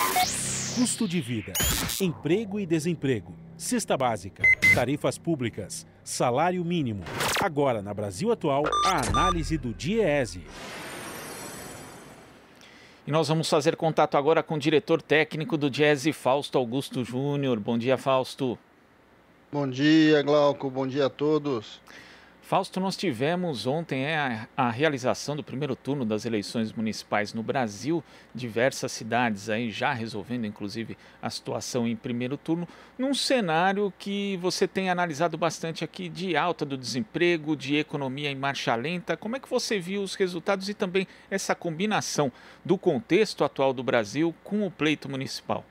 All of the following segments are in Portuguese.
Custo de vida, emprego e desemprego, cesta básica, tarifas públicas, salário mínimo. Agora, na Brasil Atual, a análise do DIEESE. E nós vamos fazer contato agora com o diretor técnico do DIEESE, Fausto Augusto Júnior. Bom dia, Fausto. Bom dia, Glauco. Bom dia a todos. Fausto, nós tivemos ontem a realização do primeiro turno das eleições municipais no Brasil, diversas cidades aí já resolvendo inclusive a situação em primeiro turno, num cenário que você tem analisado bastante aqui de alta do desemprego, de economia em marcha lenta. Como é que você viu os resultados e também essa combinação do contexto atual do Brasil com o pleito municipal?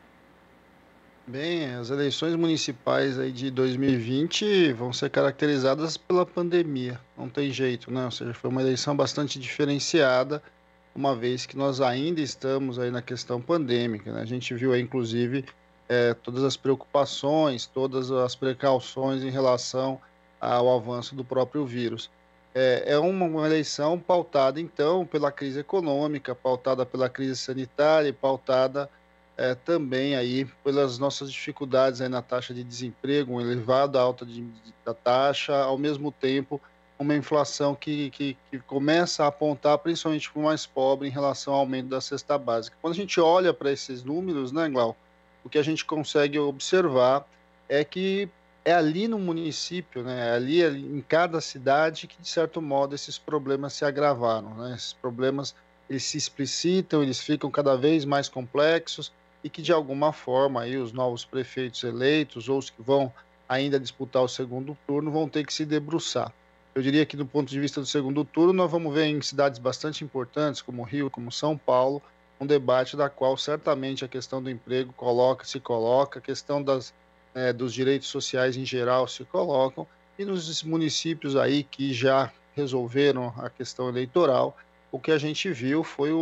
Bem, as eleições municipais aí de 2020 vão ser caracterizadas pela pandemia, não tem jeito, né? Ou seja, foi uma eleição bastante diferenciada, uma vez que nós ainda estamos aí na questão pandêmica, né? A gente viu aí, inclusive, todas as preocupações, todas as precauções em relação ao avanço do próprio vírus. É uma eleição pautada, então, pela crise econômica, pautada pela crise sanitária e pautada também aí pelas nossas dificuldades aí na taxa de desemprego, uma elevada alta da taxa, ao mesmo tempo uma inflação que começa a apontar principalmente para o mais pobre em relação ao aumento da cesta básica. Quando a gente olha para esses números, né, Glau, o que a gente consegue observar é que é ali no município, né, ali em cada cidade que, de certo modo, esses problemas se agravaram, né? Esses problemas, eles se explicitam, eles ficam cada vez mais complexos, e que de alguma forma aí os novos prefeitos eleitos ou os que vão ainda disputar o segundo turno vão ter que se debruçar. Eu diria que do ponto de vista do segundo turno nós vamos ver em cidades bastante importantes como Rio, como São Paulo, um debate da qual certamente a questão do emprego se coloca, a questão dos direitos sociais em geral se colocam, e nos municípios aí que já resolveram a questão eleitoral, o que a gente viu foi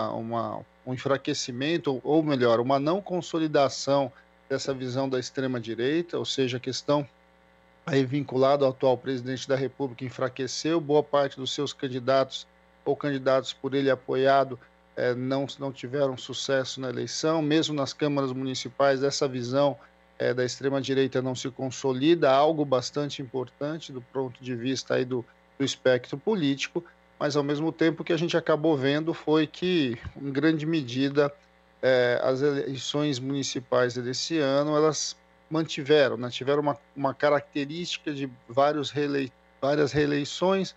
um enfraquecimento, ou melhor, uma não consolidação dessa visão da extrema-direita, ou seja, a questão aí vinculada ao atual presidente da República enfraqueceu, boa parte dos seus candidatos ou candidatos por ele apoiado não tiveram sucesso na eleição, mesmo nas câmaras municipais essa visão da extrema-direita não se consolida, algo bastante importante do ponto de vista aí do espectro político, mas ao mesmo tempo o que a gente acabou vendo foi que, em grande medida, as eleições municipais desse ano, elas tiveram uma característica de várias reeleições,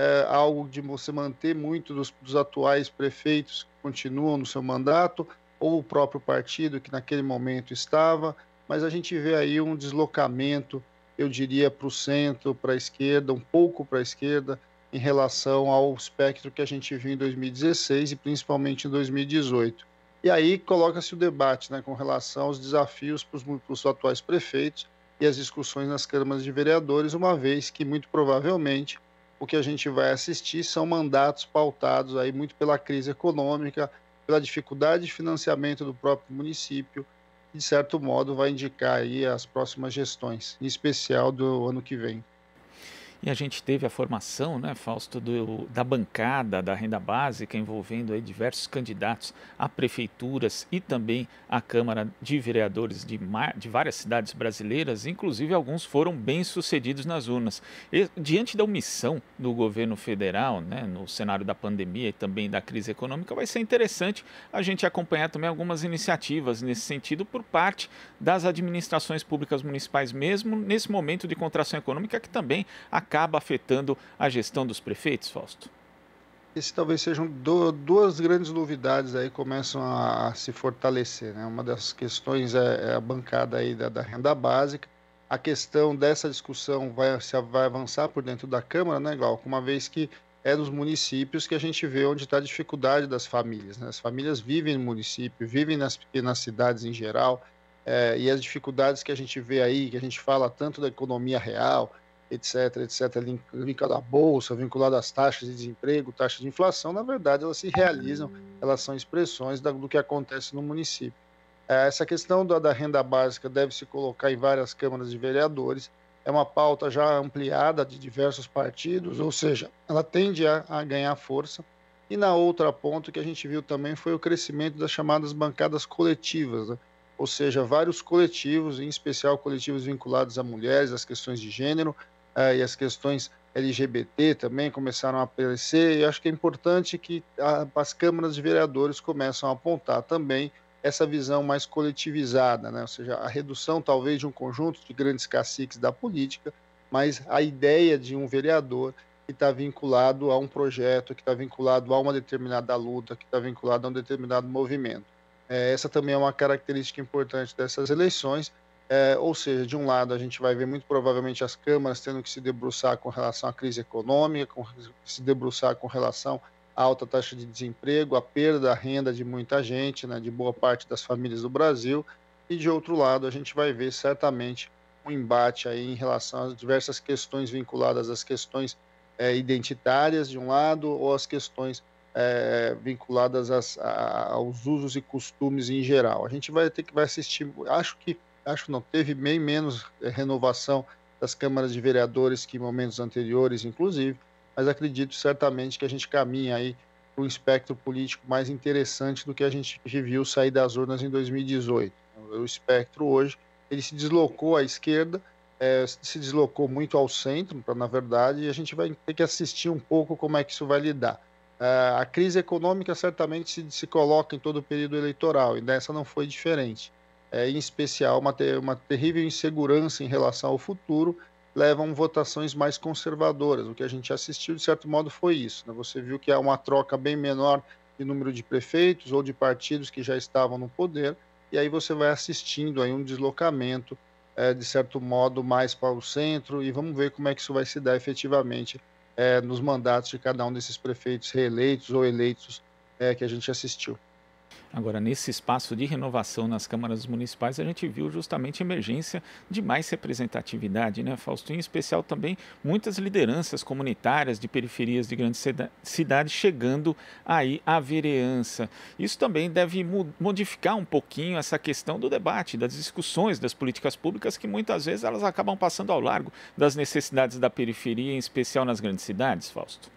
algo de você manter muito dos atuais prefeitos que continuam no seu mandato, ou o próprio partido que naquele momento estava, mas a gente vê aí um deslocamento, eu diria, para o centro, para a esquerda, um pouco para a esquerda, em relação ao espectro que a gente viu em 2016 e principalmente em 2018. E aí coloca-se o debate, né, com relação aos desafios para os atuais prefeitos e as discussões nas câmaras de vereadores, uma vez que, muito provavelmente, o que a gente vai assistir são mandatos pautados aí muito pela crise econômica, pela dificuldade de financiamento do próprio município, que, de certo modo, vai indicar aí as próximas gestões, em especial do ano que vem. E a gente teve a formação, né, Fausto, da bancada da renda básica, envolvendo aí diversos candidatos a prefeituras e também a Câmara de Vereadores de várias cidades brasileiras, inclusive alguns foram bem-sucedidos nas urnas. E, diante da omissão do governo federal, né, no cenário da pandemia e também da crise econômica, vai ser interessante a gente acompanhar também algumas iniciativas nesse sentido por parte das administrações públicas municipais, mesmo nesse momento de contração econômica que também acaba afetando a gestão dos prefeitos, Fausto? Esse talvez sejam duas grandes novidades aí começam a se fortalecer, né? Uma das questões é a bancada aí da renda básica. A questão dessa discussão vai avançar por dentro da Câmara, né, Glauco? Uma vez que é nos municípios que a gente vê onde está a dificuldade das famílias, né? As famílias vivem no município, vivem nas pequenas cidades em geral, e as dificuldades que a gente vê aí, que a gente fala tanto da economia real, etc, vinculado à bolsa, vinculado às taxas de desemprego, taxas de inflação, na verdade elas se realizam, elas são expressões do que acontece no município. Essa questão da renda básica deve se colocar em várias câmaras de vereadores, é uma pauta já ampliada de diversos partidos, ou seja, ela tende a ganhar força, E na outra ponta, o que a gente viu também foi o crescimento das chamadas bancadas coletivas, né? Ou seja, vários coletivos, em especial coletivos vinculados a mulheres, às questões de gênero, e as questões LGBT também começaram a aparecer. E eu acho que é importante que as câmaras de vereadores começam a apontar também essa visão mais coletivizada, né? Ou seja, a redução talvez de um conjunto de grandes caciques da política, mas a ideia de um vereador que está vinculado a um projeto, que está vinculado a uma determinada luta, que está vinculado a um determinado movimento. Essa também é uma característica importante dessas eleições, ou seja, de um lado a gente vai ver muito provavelmente as câmaras tendo que se debruçar com relação à crise econômica, se debruçar com relação à alta taxa de desemprego, a perda da renda de muita gente, né, de boa parte das famílias do Brasil, e de outro lado a gente vai ver certamente um embate aí em relação às diversas questões vinculadas às questões identitárias, de um lado, ou as questões vinculadas aos usos e costumes em geral. A gente vai assistir, acho não, teve bem menos renovação das câmaras de vereadores que em momentos anteriores, inclusive, mas acredito certamente que a gente caminha aí para um espectro político mais interessante do que a gente viu sair das urnas em 2018. O espectro hoje, ele se deslocou à esquerda, se deslocou muito ao centro, na verdade, e a gente vai ter que assistir um pouco como é que isso vai lidar. A crise econômica certamente se coloca em todo o período eleitoral, e dessa não foi diferente. Em especial, uma terrível insegurança em relação ao futuro levam votações mais conservadoras. O que a gente assistiu, de certo modo, foi isso, né? Você viu que há uma troca bem menor de número de prefeitos ou de partidos que já estavam no poder, e aí você vai assistindo aí um deslocamento de certo modo, mais para o centro, e vamos ver como é que isso vai se dar efetivamente nos mandatos de cada um desses prefeitos reeleitos ou eleitos que a gente assistiu. Agora, nesse espaço de renovação nas câmaras municipais, a gente viu justamente a emergência de mais representatividade, né, Fausto? Em especial também muitas lideranças comunitárias de periferias de grandes cidades chegando aí à vereança. Isso também deve modificar um pouquinho essa questão do debate, das discussões das políticas públicas, que muitas vezes elas acabam passando ao largo das necessidades da periferia, em especial nas grandes cidades, Fausto.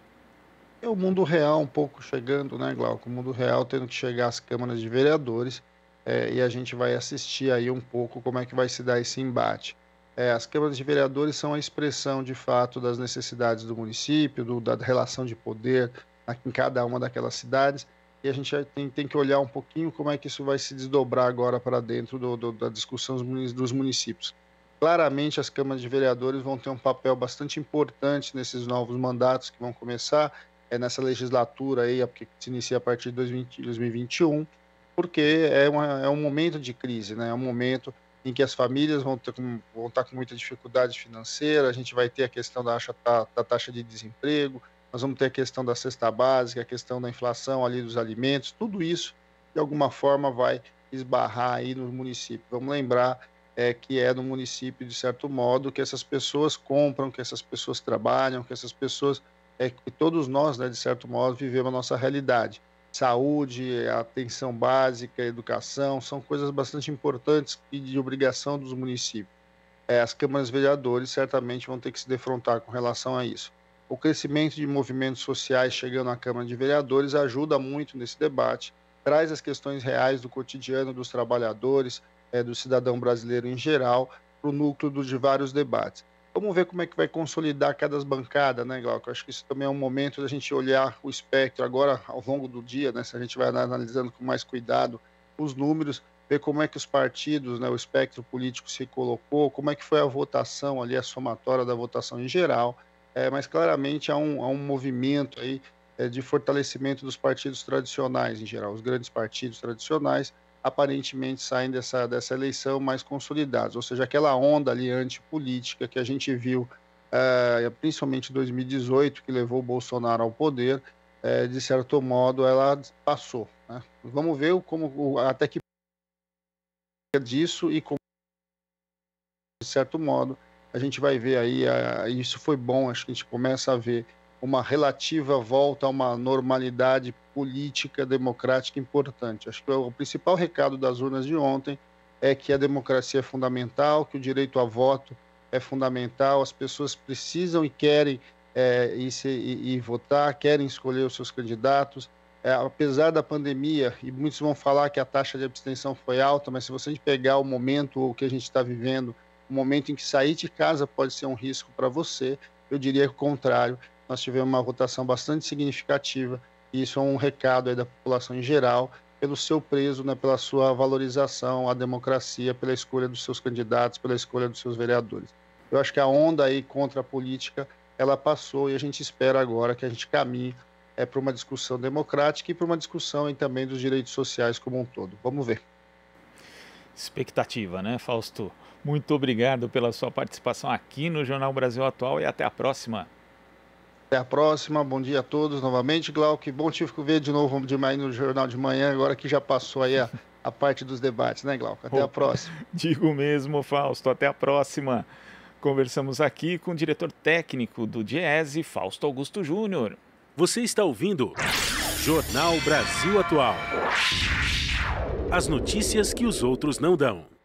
É o mundo real um pouco chegando, né, Glauco? O mundo real tendo que chegar às câmaras de vereadores, e a gente vai assistir aí um pouco como é que vai se dar esse embate. As câmaras de vereadores são a expressão, de fato, das necessidades do município, da relação de poder em cada uma daquelas cidades, e a gente tem que olhar um pouquinho como é que isso vai se desdobrar agora para dentro da discussão dos municípios. Claramente, as câmaras de vereadores vão ter um papel bastante importante nesses novos mandatos que vão começar, nessa legislatura aí, que se inicia a partir de 2021, porque é um momento de crise, né? É um momento em que as famílias vão estar com muita dificuldade financeira, a gente vai ter a questão da taxa de desemprego, nós vamos ter a questão da cesta básica, a questão da inflação ali dos alimentos, tudo isso, de alguma forma, vai esbarrar aí no município. Vamos lembrar que é no município, de certo modo, que essas pessoas compram, que essas pessoas trabalham, que essas pessoas que todos nós, né, de certo modo, vivemos a nossa realidade. Saúde, atenção básica, educação, são coisas bastante importantes e de obrigação dos municípios. As câmaras de vereadores certamente vão ter que se defrontar com relação a isso. O crescimento de movimentos sociais chegando à Câmara de Vereadores ajuda muito nesse debate, traz as questões reais do cotidiano dos trabalhadores, do cidadão brasileiro em geral, para o núcleo de vários debates. Vamos ver como é que vai consolidar cada bancada, né, Glauco? Acho que isso também é um momento da gente olhar o espectro agora, ao longo do dia, né? Se a gente vai analisando com mais cuidado os números, ver como é que os partidos, né, o espectro político se colocou, como é que foi a votação ali, a somatória da votação em geral, mas claramente há um movimento aí de fortalecimento dos partidos tradicionais em geral, os grandes partidos tradicionais, aparentemente saem dessa eleição mais consolidados, ou seja, aquela onda ali antipolítica que a gente viu, principalmente em 2018, que levou o Bolsonaro ao poder, de certo modo, ela passou, né? Vamos ver até que disso e como, de certo modo, a gente vai ver aí, isso foi bom, acho que a gente começa a ver uma relativa volta a uma normalidade política democrática importante. Acho que o principal recado das urnas de ontem é que a democracia é fundamental, que o direito a voto é fundamental, as pessoas precisam e querem e votar, querem escolher os seus candidatos. Apesar da pandemia, e muitos vão falar que a taxa de abstenção foi alta, mas se você pegar o momento que a gente está vivendo, o momento em que sair de casa pode ser um risco para você, eu diria que o contrário. Nós tivemos uma votação bastante significativa, e isso é um recado aí da população em geral, pelo seu preço, né, pela sua valorização à democracia, pela escolha dos seus candidatos, pela escolha dos seus vereadores. Eu acho que a onda aí contra a política, ela passou, e a gente espera agora que a gente caminhe para uma discussão democrática e para uma discussão também dos direitos sociais como um todo. Vamos ver. Expectativa, né, Fausto? Muito obrigado pela sua participação aqui no Jornal Brasil Atual e até a próxima. Até a próxima, bom dia a todos novamente, Glauco. Bom te ver de novo no Jornal de Manhã, agora que já passou aí a parte dos debates, né, Glauco? Até a próxima. Digo mesmo, Fausto, até a próxima. Conversamos aqui com o diretor técnico do Diese, Fausto Augusto Júnior. Você está ouvindo Jornal Brasil Atual. As notícias que os outros não dão.